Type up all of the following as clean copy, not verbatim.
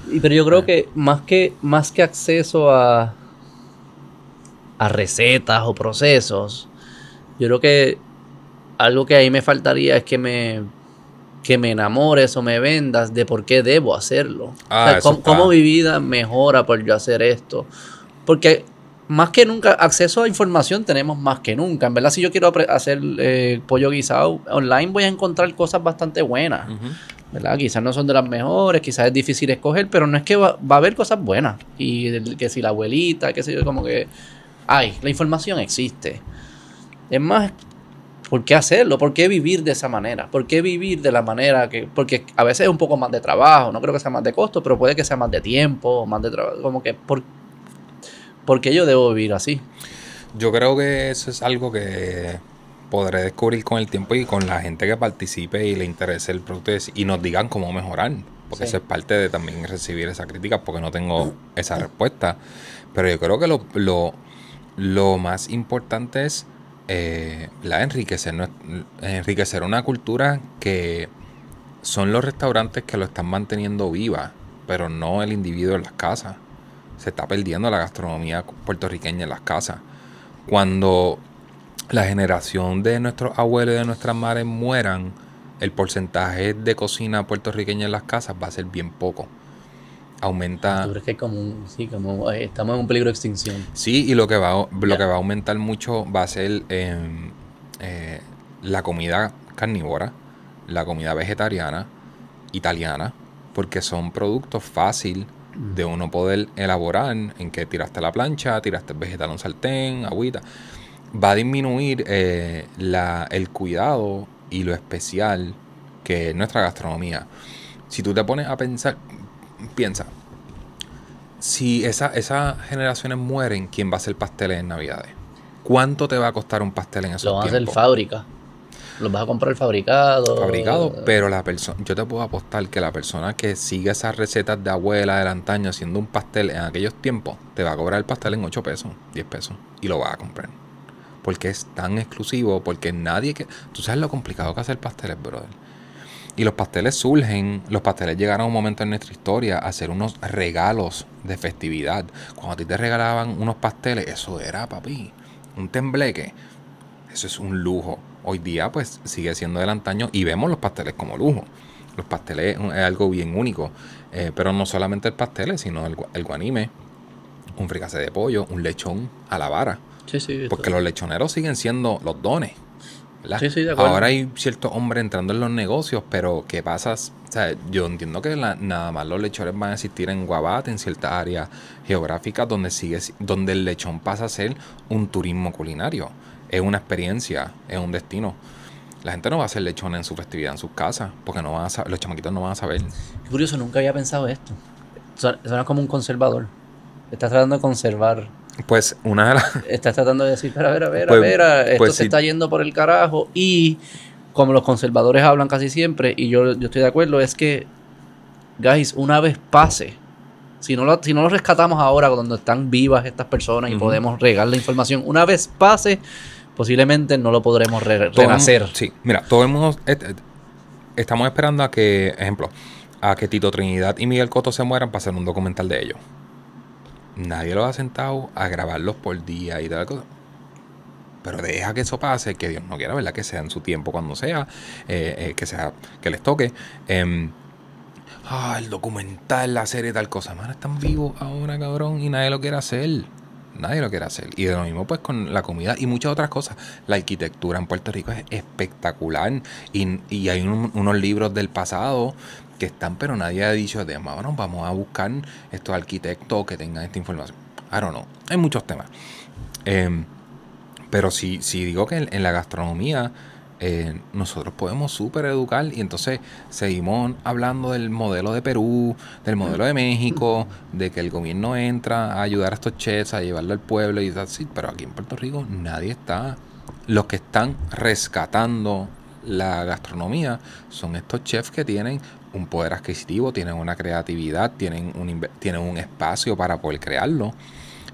Pero yo creo que más que acceso a recetas o procesos, yo creo que algo que ahí me faltaría es que me enamores o me vendas de por qué debo hacerlo. O sea, Eso cómo está. mi vida mejora por yo hacer esto. Porque más que nunca, acceso a información tenemos más que nunca. En verdad, si yo quiero hacer pollo guisado online, voy a encontrar cosas bastante buenas. ¿Verdad? Quizás no son de las mejores, quizás es difícil escoger, pero no es que va a haber cosas buenas. Y que si la abuelita, qué sé yo, como que... Ay, la información existe. Es más, ¿por qué hacerlo? ¿Por qué vivir de esa manera? ¿Por qué vivir de la manera que...? Porque a veces es un poco más de trabajo, no creo que sea más de costo, pero puede que sea más de tiempo, más de trabajo. Como que, ¿por qué yo debo vivir así? Yo creo que eso es algo que podré descubrir con el tiempo y con la gente que participe y le interese el producto y nos digan cómo mejorar. Porque Sí. eso es parte de también recibir esa crítica porque no tengo esa respuesta. Pero yo creo que lo más importante es enriquecer una cultura que son los restaurantes que lo están manteniendo viva, pero no el individuo en las casas. Se está perdiendo la gastronomía puertorriqueña en las casas. Cuando la generación de nuestros abuelos y de nuestras madres mueran, el porcentaje de cocina puertorriqueña en las casas va a ser bien poco. ¿Tú Aumenta. crees que es como estamos en un peligro de extinción? Sí, y lo que Ya. va a aumentar mucho va a ser la comida carnívora, la comida vegetariana, italiana, porque son productos fácil de uno poder elaborar en que tiraste la plancha, tiraste el vegetal a un sartén, agüita. Va a disminuir el cuidado y lo especial que es nuestra gastronomía. Si tú te pones a pensar, piensa, si esas generaciones mueren, ¿quién va a hacer pasteles en Navidades? ¿Cuánto te va a costar un pastel en Lo esos van a hacer tiempos? fábrica. Los vas a comprar fabricado. Fabricado, pero yo te puedo apostar que la persona que sigue esas recetas de abuela del antaño haciendo un pastel en aquellos tiempos, te va a cobrar el pastel en 8 pesos, 10 pesos, y lo va a comprar. Porque es tan exclusivo, porque nadie que... Tú sabes lo complicado que es hacer pasteles, brother. Y los pasteles llegaron a un momento en nuestra historia a ser unos regalos de festividad. Cuando a ti te regalaban unos pasteles, eso era, papi, un tembleque. Eso es un lujo. Hoy día, pues, sigue siendo del antaño y vemos los pasteles como lujo. Los pasteles es algo bien único. Pero no solamente el pastel, sino el guanime, un fricase de pollo, un lechón a la vara. Sí, sí, Porque los lechoneros siguen siendo los dones, ¿verdad? sí, de acuerdo. Ahora hay ciertos hombres entrando en los negocios, pero ¿qué pasa? O sea, yo entiendo que nada más los lechones van a existir en Guabate, en ciertas áreas geográficas donde el lechón pasa a ser un turismo culinario. Es una experiencia, es un destino. La gente no va a hacer lechón en su festividad en sus casas, porque no van a los chamaquitos no van a saber. Qué curioso, nunca había pensado esto. Suena como un conservador. Estás tratando de conservar. Pues una de las... Estás tratando de decir, Pues, esto pues se sí, está yendo por el carajo. Y como los conservadores hablan casi siempre, y yo estoy de acuerdo, es que, guys, una vez pase, si no lo rescatamos ahora cuando están vivas estas personas y podemos regar la información, una vez pase, posiblemente no lo podremos renacer. Sí, mira, todo el mundo... estamos esperando a que, ejemplo, a que Tito Trinidad y Miguel Cotto se mueran para hacer un documental de ellos. Nadie los ha sentado a grabarlos por día y tal cosa. Pero deja que eso pase, que Dios no quiera, ¿verdad? Que sea en su tiempo cuando sea, que les toque. El documental, la serie, tal cosa. Mano, están vivos ahora, cabrón, y nadie lo quiere hacer. Nadie lo quiere hacer. Y de lo mismo, pues, con la comida y muchas otras cosas. La arquitectura en Puerto Rico es espectacular. Y hay unos libros del pasado que están, pero nadie ha dicho, bueno, vamos a buscar estos arquitectos que tengan esta información. I don't know. Hay muchos temas. Pero si digo que en la gastronomía nosotros podemos súper educar y entonces seguimos hablando del modelo de Perú, del modelo de México, de que el gobierno entra a ayudar a estos chefs, a llevarlo al pueblo y así, pero aquí en Puerto Rico nadie está. Los que están rescatando la gastronomía son estos chefs que tienen un poder adquisitivo, tienen una creatividad, tienen un espacio para poder crearlo.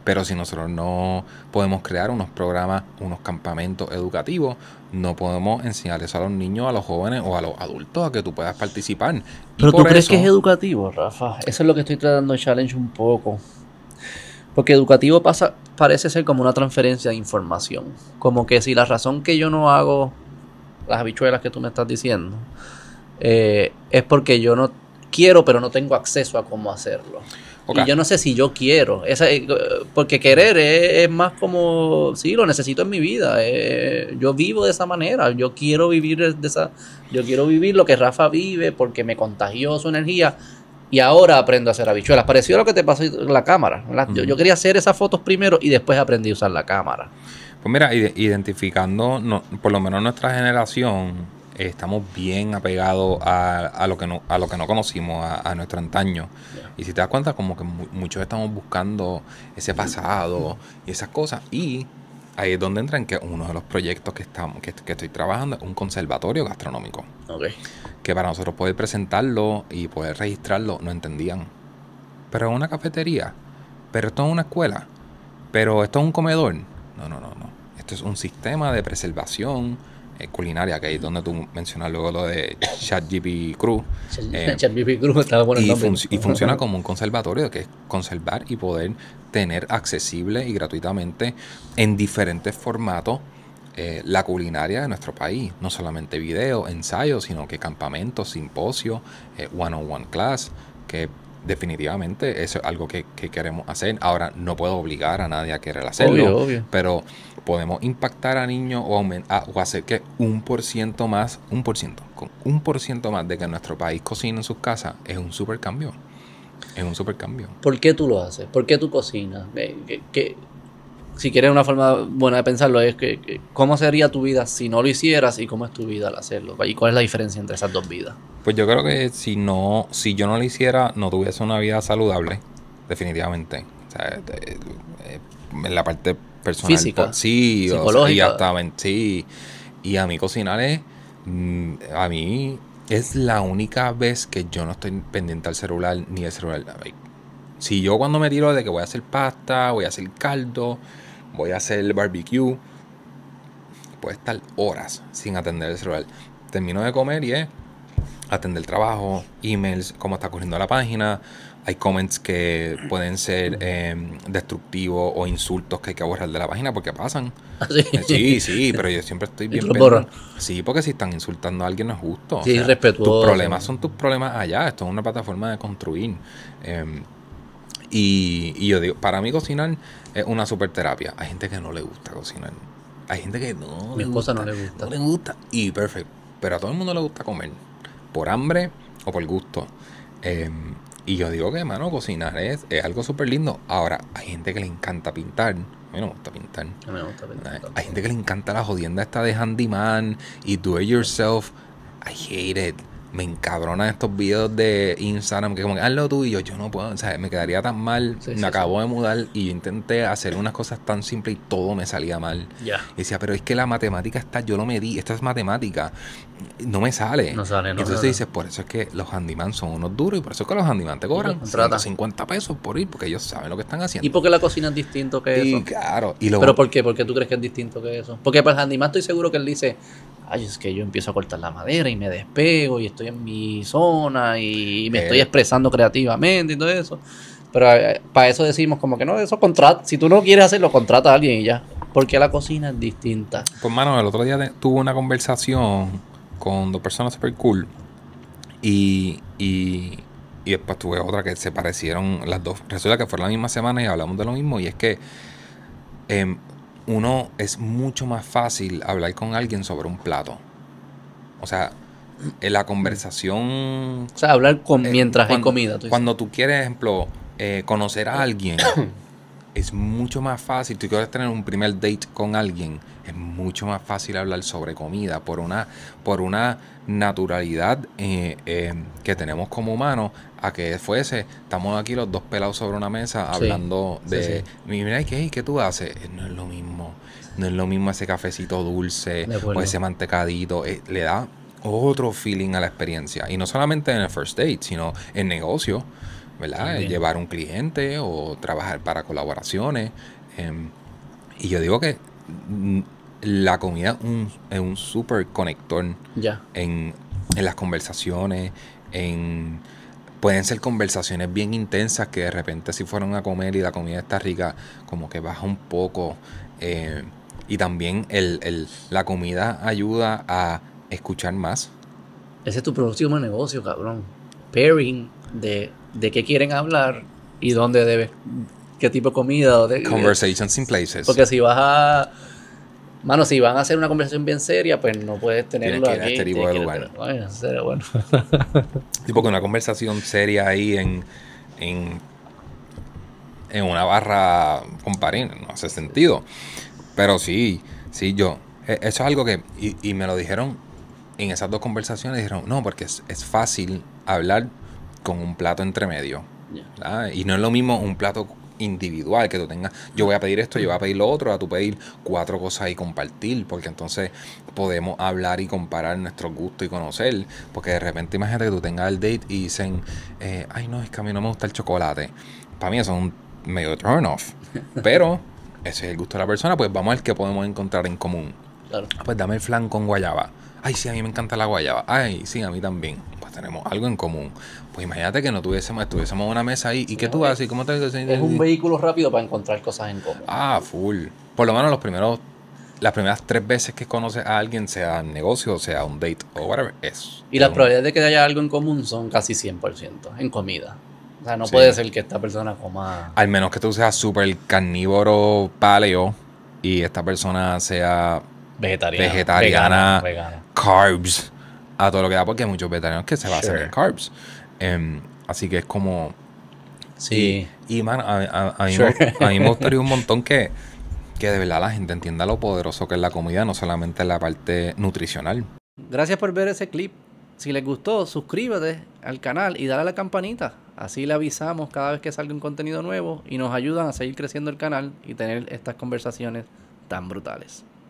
Pero si nosotros no podemos crear unos programas, unos campamentos educativos, no podemos enseñar eso a los niños, a los jóvenes o a los adultos a que tú puedas participar. Y Pero tú por crees eso, que es educativo, Rafa. Eso es lo que estoy tratando de challenge un poco. Porque educativo parece ser como una transferencia de información. Como que si la razón que yo no hago las habichuelas que tú me estás diciendo es porque yo no quiero, pero no tengo acceso a cómo hacerlo. Okay. Y yo no sé si yo quiero. Porque querer es más como, sí, lo necesito en mi vida. Yo vivo de esa manera. Yo quiero vivir yo quiero vivir lo que Rafa vive porque me contagió su energía. Y ahora aprendo a hacer habichuelas. Pareció lo que te pasó en la cámara. Yo quería hacer esas fotos primero y después aprendí a usar la cámara. Pues mira, identificando, por lo menos nuestra generación, estamos bien apegados a lo que no conocimos, a nuestro antaño. Yeah. Y si te das cuenta, como que muchos estamos buscando ese pasado y esas cosas. Y ahí es donde entra en que uno de los proyectos que estoy trabajando es un conservatorio gastronómico. Okay. Que para nosotros poder presentarlo y poder registrarlo no entendían. Pero es una cafetería, pero esto es una escuela, pero esto es un comedor. No. Esto es un sistema de preservación culinaria, que ahí es donde tú mencionas luego lo de ChatGPT Crew. ChatGPT Crew estaba bueno el nombre. Y funciona como un conservatorio, que es conservar y poder tener accesible y gratuitamente en diferentes formatos la culinaria de nuestro país. No solamente video, ensayos, sino que campamentos, simposios, one-on-one class, que definitivamente eso es algo que queremos hacer. Ahora, no puedo obligar a nadie a querer hacerlo, obvio. Pero podemos impactar a niños o hacer que con 1% más de que nuestro país cocine en sus casas es un super cambio. Es un super cambio. ¿Por qué tú lo haces? ¿Por qué tú cocinas? Si quieres una forma buena de pensarlo, es que ¿cómo sería tu vida si no lo hicieras y cómo es tu vida al hacerlo? ¿Y cuál es la diferencia entre esas dos vidas? Pues yo creo que si yo no lo hiciera, no tuviese una vida saludable, definitivamente. O sea, en la parte personal. Física, sí, psicológica. Sí. Y a mí cocinar a mí es la única vez que yo no estoy pendiente al celular ni el celular. Si yo cuando me tiro de que voy a hacer pasta, voy a hacer caldo, voy a hacer barbecue, puedo estar horas sin atender el celular. Termino de comer y atender el trabajo, emails, cómo está corriendo la página. Hay comments que pueden ser destructivos o insultos que hay que borrar de la página porque pasan. Sí, pero yo siempre estoy bien pendiente. Sí, porque si están insultando a alguien no es justo. Sí, o sea, respetuoso. Tus problemas son tus problemas allá. Esto es una plataforma de construir. Y yo digo, para mí cocinar es una super terapia. Hay gente que no le gusta cocinar. Hay gente que no le gusta. No le gusta. Y perfecto. Pero a todo el mundo le gusta comer. Por hambre o por gusto. Y yo digo que, hermano, cocinar es algo súper lindo. Ahora, hay gente que le encanta pintar. A mí no me gusta pintar. Hay gente que le encanta la jodienda esta de handyman y do it yourself. I hate it. Me encabronan estos videos de Instagram que como que hazlo tú y yo no puedo, o sea, me quedaría tan mal. Me acabo de mudar y yo intenté hacer unas cosas tan simples y todo me salía mal. Y decía, pero es que la matemática está, yo lo medí, esto es matemática, no me sale. No sale. Entonces dices, por eso es que los handyman son unos duros y por eso es que los handyman te cobran 150 pesos por ir, porque ellos saben lo que están haciendo. ¿Y por qué la cocina es distinto que eso? Claro. ¿Pero por qué? ¿Por qué tú crees que es distinto que eso? Porque para el handyman estoy seguro que él dice, ay, es que yo empiezo a cortar la madera y me despego y estoy en mi zona y me estoy expresando creativamente y todo eso. Pero para eso decimos como que no, eso si tú no quieres hacerlo, contrata a alguien y ya. Porque la cocina es distinta. Pues, mano, el otro día tuve una conversación con 2 personas super cool y después tuve otra que se parecieron las dos. Resulta que fue la misma semana y hablamos de lo mismo y es que uno es mucho más fácil hablar con alguien sobre un plato. O sea, en la conversación... O sea, hablar mientras hay comida. Cuando tú quieres, ejemplo, conocer a alguien, es mucho más fácil. Tú quieres tener un primer date con alguien, es mucho más fácil hablar sobre comida por una naturalidad que tenemos como humanos, a que estamos aquí los dos pelados sobre una mesa hablando de... Mira, ¿qué tú haces? No es lo mismo. No es lo mismo ese cafecito dulce o ese mantecadito. Le da otro feeling a la experiencia. Y no solamente en el first date, sino en negocio. ¿verdad? También. Llevar un cliente o trabajar para colaboraciones. Y yo digo que la comida es un súper conector Ya. en las conversaciones, pueden ser conversaciones bien intensas que de repente si fueron a comer y la comida está rica, como que baja un poco. Y también la comida ayuda a escuchar más. Ese es tu próximo negocio, cabrón. Pairing de qué quieren hablar y dónde debes, qué tipo de comida. Conversations in places. Porque si vas a... Mano, si van a hacer una conversación bien seria, pues no puedes tenerlo Tienes que ir a aquí. este tipo de lugar. Bueno, serio, bueno. Sí, porque una conversación seria ahí en una barra con pared no hace sentido. Pero sí, eso es algo que... Y me lo dijeron en esas dos conversaciones. Dijeron, no, porque es fácil hablar con un plato entre medio. Yeah. Y no es lo mismo un plato individual que tú tengas, yo voy a pedir esto, yo voy a pedir lo otro, a tú pedir 4 cosas y compartir, porque entonces podemos hablar y comparar nuestros gustos y conocer, porque de repente imagínate que tú tengas el date y dicen, ay no, es que a mí no me gusta el chocolate. Para mí eso es un medio turn off, pero ese es el gusto de la persona, pues vamos a ver qué podemos encontrar en común. Claro. Pues dame el flan con guayaba. Ay, sí, a mí me encanta la guayaba. Ay, sí, a mí también. Pues tenemos algo en común. Pues imagínate que no estuviésemos en una mesa ahí. ¿Y qué tú haces? ¿Cómo te Es un vehículo rápido para encontrar cosas en común. Ah, full. Por lo menos las primeras 3 veces que conoces a alguien, sea negocio, sea un date o whatever, es. Y las probabilidades de que haya algo en común son casi 100% en comida. O sea, no puede ser que esta persona coma... Al menos que tú seas súper carnívoro paleo y esta persona sea vegetariana, vegana. Carbs, a todo lo que da, porque hay muchos vegetarianos que se basan en carbs. Así que es como... Sí. Y man, a mí me gustaría un montón que de verdad la gente entienda lo poderoso que es la comida, no solamente la parte nutricional. Gracias por ver ese clip. Si les gustó, suscríbete al canal y dale a la campanita. Así le avisamos cada vez que salga un contenido nuevo y nos ayudan a seguir creciendo el canal y tener estas conversaciones tan brutales.